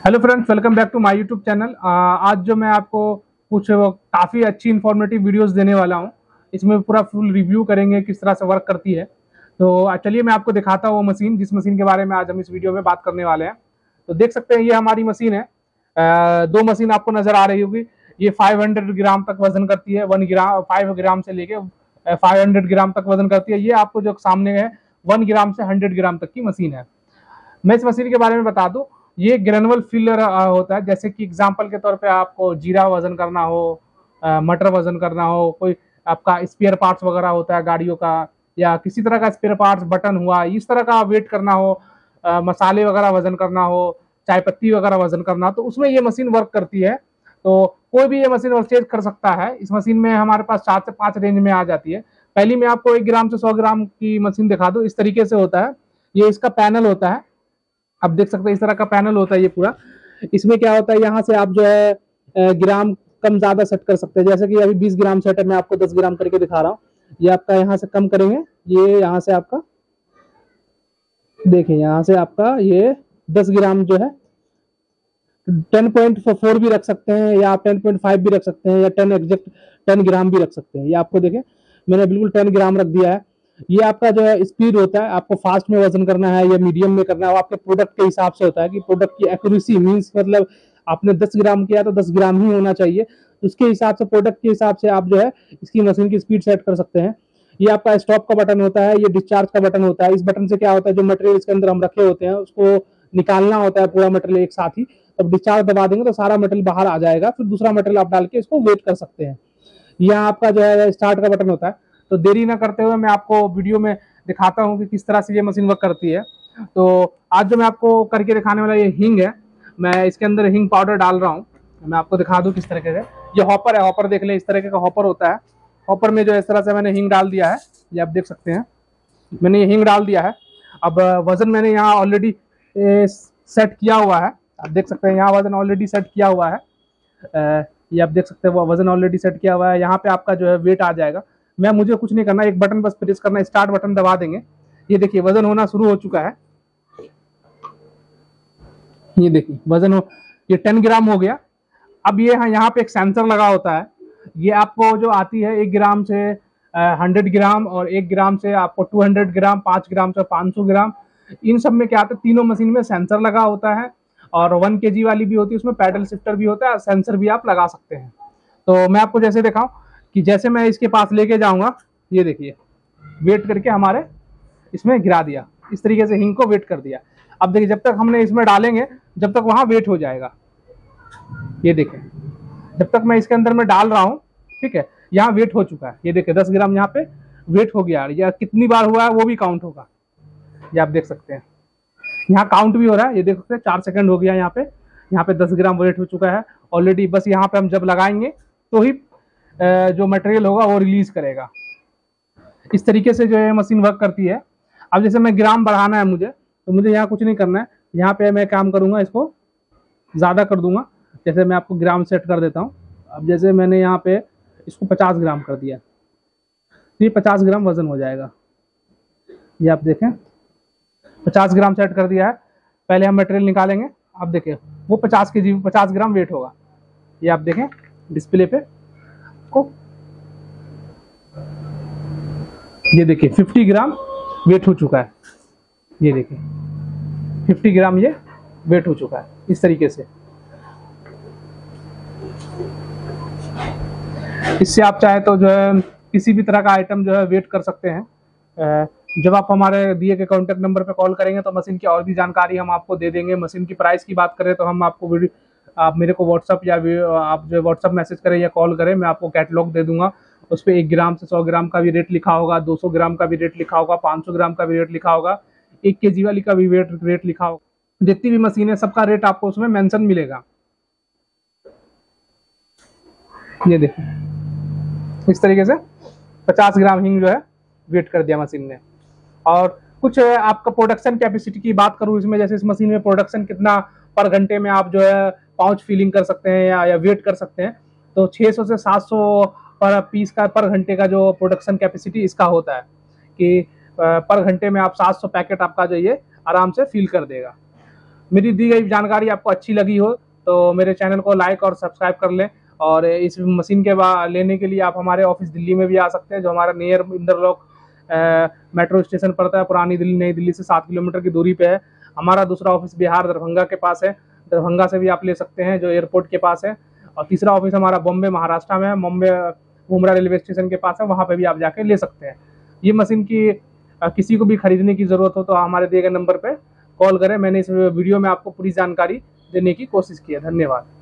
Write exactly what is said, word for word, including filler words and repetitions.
Hello friends, welcome back to my YouTube channel. आज जो मैं आपको कुछ काफ़ी अच्छी इन्फॉर्मेटिव वीडियोस देने वाला हूं। इसमें पूरा फुल रिव्यू करेंगे किस तरह से वर्क करती है। तो आ, चलिए मैं आपको दिखाता हूँ वो मशीन, जिस मशीन के बारे में आज हम इस वीडियो में बात करने वाले हैं। तो देख सकते हैं ये हमारी मशीन है। आ, दो मशीन आपको नजर आ रही होगी। ये फाइव हंड्रेड ग्राम तक वजन करती है। वन ग्राम फाइव ग्राम से लेके फाइव हंड्रेड ग्राम तक वजन करती है। ये आपको जो सामने है वन ग्राम से हंड्रेड ग्राम तक की मशीन है। मैं इस मशीन के बारे में बता दूं, ये ग्रेनुअल फिलर होता है। जैसे कि एग्जांपल के तौर पे आपको जीरा वजन करना हो, मटर वजन करना हो, कोई आपका स्पेयर पार्ट्स वगैरह होता है गाड़ियों का, या किसी तरह का स्पेयर पार्ट्स बटन हुआ, इस तरह का वेट करना हो, मसाले वगैरह वजन करना हो, चाय पत्ती वगैरह वजन करना हो, तो उसमें ये मशीन वर्क करती है। तो कोई भी ये मशीन परचेज कर सकता है। इस मशीन में हमारे पास चार से पांच रेंज में आ जाती है। पहली मैं आपको एक ग्राम से सौ ग्राम की मशीन दिखा दूं। इस तरीके से होता है। ये इसका पैनल होता है। आप देख सकते हैं इस तरह का पैनल होता है ये पूरा। इसमें क्या होता है, यहाँ से आप जो है ग्राम कम ज्यादा सेट कर सकते हैं। जैसे कि अभी बीस ग्राम सेट है, मैं आपको दस ग्राम करके दिखा रहा हूँ। ये आपका यहाँ से कम करेंगे, ये यहाँ से आपका देखिए, यहाँ से आपका ये दस ग्राम जो है टेन पॉइंट फोर भी रख सकते हैं, या आप टेन पॉइंट फाइव भी रख सकते हैं, या टेन एग्जैक्ट टेन ग्राम भी रख सकते हैं। ये आपको देखें, मैंने बिल्कुल टेन ग्राम रख दिया है। ये आपका जो है स्पीड होता है, आपको फास्ट में वजन करना है या मीडियम में करना है, आपके प्रोडक्ट के हिसाब से होता है कि प्रोडक्ट की एक्यूरेसी मींस मतलब आपने दस ग्राम किया तो दस ग्राम ही होना चाहिए। उसके हिसाब से, प्रोडक्ट के हिसाब से आप जो है इसकी मशीन की स्पीड सेट कर सकते हैं। ये आपका स्टॉप का बटन होता है, ये डिस्चार्ज का बटन होता है। इस बटन से क्या होता है, जो मटेरियल इसके अंदर हम रखे होते हैं उसको निकालना होता है पूरा मटेरियल एक साथ ही। तब डिस्चार्ज दबा देंगे तो सारा मटेरियल बाहर आ जाएगा, फिर दूसरा मटेरियल आप डाल के इसको वेट कर सकते हैं। यहाँ आपका जो है स्टार्ट का बटन होता है। तो देरी ना करते हुए मैं आपको वीडियो में दिखाता हूँ कि किस तरह से ये मशीन वर्क करती है। तो आज जो मैं आपको करके दिखाने वाला ये हिंग है। मैं इसके अंदर हिंग पाउडर डाल रहा हूँ। मैं आपको दिखा दूँ किस तरीके से। ये हॉपर है, हॉपर देख लें, इस तरीके का हॉपर होता है। हॉपर में जो इस तरह से मैंने हिंग डाल दिया है, ये आप देख सकते हैं। मैंने ये हिंग डाल दिया है। अब वजन मैंने यहाँ ऑलरेडी सेट किया हुआ है। आप देख सकते हैं यहाँ वजन ऑलरेडी सेट किया हुआ है। ये आप देख सकते हैं वो वजन ऑलरेडी सेट किया हुआ है। यहाँ पे आपका जो है वेट आ जाएगा। मैं मुझे कुछ नहीं करना, एक बटन बस प्रेस करना, स्टार्ट बटन दबा देंगे। ये देखिए वजन होना शुरू हो चुका है। ये देखिए वजन हो, ये टेन ग्राम हो गया। अब ये यहाँ पे एक सेंसर लगा होता है। ये आपको जो आती है एक ग्राम से हंड्रेड ग्राम, और एक ग्राम से आपको टू हंड्रेड ग्राम, पांच ग्राम से पाँच सौ ग्राम। इन सब में क्या आता है, तीनों मशीन में सेंसर लगा होता है। और वन के जी वाली भी होती है, उसमें पैडल शिफ्टर भी होता है, सेंसर भी आप लगा सकते हैं। तो मैं आपको जैसे दिखाऊं कि जैसे मैं इसके पास लेके जाऊंगा, ये देखिए वेट करके हमारे इसमें गिरा दिया। इस तरीके से हिंग को वेट कर दिया। अब देखिए जब तक हमने इसमें डालेंगे, जब तक वहां वेट हो जाएगा। ये देखिए जब तक मैं इसके अंदर में डाल रहा हूँ, ठीक है, यहाँ वेट हो चुका है। ये देखिए दस ग्राम यहाँ पे वेट हो गया। या कितनी बार हुआ है वो भी काउंट होगा। ये आप देख सकते हैं, यहाँ काउंट भी हो रहा है। ये देख सकते हैं चार सेकंड हो गया। यहाँ पे यहाँ पे दस ग्राम वेट हो चुका है ऑलरेडी। बस यहाँ पे हम जब लगाएंगे तो ही जो मटेरियल होगा वो रिलीज करेगा। इस तरीके से जो है मशीन वर्क करती है। अब जैसे मैं ग्राम बढ़ाना है मुझे, तो मुझे यहाँ कुछ नहीं करना है। यहाँ पे मैं काम करूंगा, इसको ज्यादा कर दूंगा। जैसे मैं आपको ग्राम सेट कर देता हूँ। अब जैसे मैंने यहाँ पे इसको पचास ग्राम कर दिया, तो ये पचास ग्राम वजन हो जाएगा। ये आप देखें पचास ग्राम सेट कर दिया है। पहले हम मटेरियल निकालेंगे। आप देखें वो पचास के जी पचास ग्राम वेट होगा। ये आप देखें डिस्प्ले पे को, ये देखिए पचास ग्राम वेट हो चुका है। ये देखिए पचास ग्राम ये वेट हो चुका है। इस तरीके से इससे आप चाहे तो जो है किसी भी तरह का आइटम जो है वेट कर सकते हैं। जब आप हमारे दिए गए कॉन्टैक्ट नंबर पे कॉल करेंगे तो मशीन की और भी जानकारी हम आपको दे देंगे। मशीन की प्राइस की बात करें तो हम आपको वीडियो, आप मेरे को व्हाट्सअप या आप जो व्हाट्सअप मैसेज करें या कॉल करें, मैं आपको कैटलॉग दे दूंगा। उस पर एक ग्राम से सौ ग्राम का भी रेट लिखा होगा, दो सौ ग्राम का भी रेट लिखा होगा, पाँच सौ ग्राम का भी रेट लिखा होगा, एक के जी वाली का भी रेट रेट लिखा होगा। जितनी भी मशीन है सबका रेट आपको उसमें मेंशन मिलेगा। ये देखिए इस तरीके से पचास ग्राम हिंग जो है वेट कर दिया मशीन ने। और कुछ आपका प्रोडक्शन कैपेसिटी की बात करूं इसमें, जैसे इस मशीन में प्रोडक्शन कितना पर घंटे में आप जो है पाउच फिलिंग कर सकते हैं या, या वेट कर सकते हैं। तो छह सौ से सात सौ पर पीस का पर घंटे का जो प्रोडक्शन कैपेसिटी इसका होता है कि पर घंटे में आप सात सौ पैकेट आपका जो ये आराम से फिल कर देगा। मेरी दी गई जानकारी आपको अच्छी लगी हो तो मेरे चैनल को लाइक और सब्सक्राइब कर लें। और इस मशीन के बाद लेने के लिए आप हमारे ऑफिस दिल्ली में भी आ सकते हैं, जो हमारा नियर इंदरलोक मेट्रो स्टेशन पड़ता है, पुरानी दिल्ली नई दिल्ली से सात किलोमीटर की दूरी पे है। हमारा दूसरा ऑफिस बिहार दरभंगा के पास है, दरभंगा से भी आप ले सकते हैं जो एयरपोर्ट के पास है। और तीसरा ऑफिस हमारा बॉम्बे महाराष्ट्र में है, बॉम्बे मुमरा रेलवे स्टेशन के पास है, वहाँ पे भी आप जाके ले सकते हैं। ये मशीन की किसी को भी खरीदने की ज़रूरत हो तो हमारे दिए गए नंबर पे कॉल करें। मैंने इस वीडियो में आपको पूरी जानकारी देने की कोशिश की है। धन्यवाद।